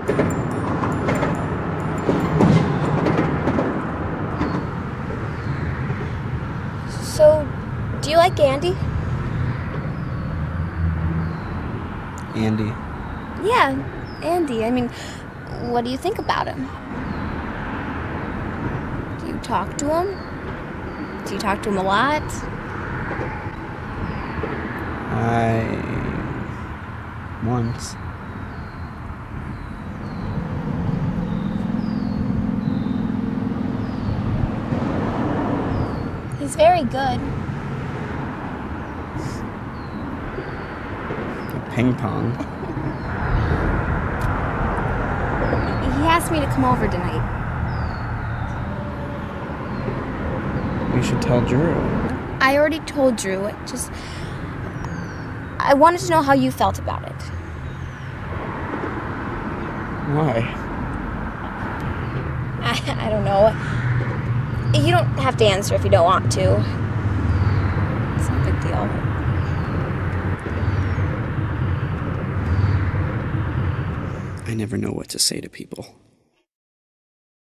So, do you like Andy? Andy? Yeah, Andy. I mean, what do you think about him? Do you talk to him? Do you talk to him a lot? Once. He's very good. Ping pong. He asked me to come over tonight. You should tell Drew. I already told Drew. I wanted to know how you felt about it. Why? I don't know. You don't have to answer if you don't want to. It's no big deal. I never know what to say to people.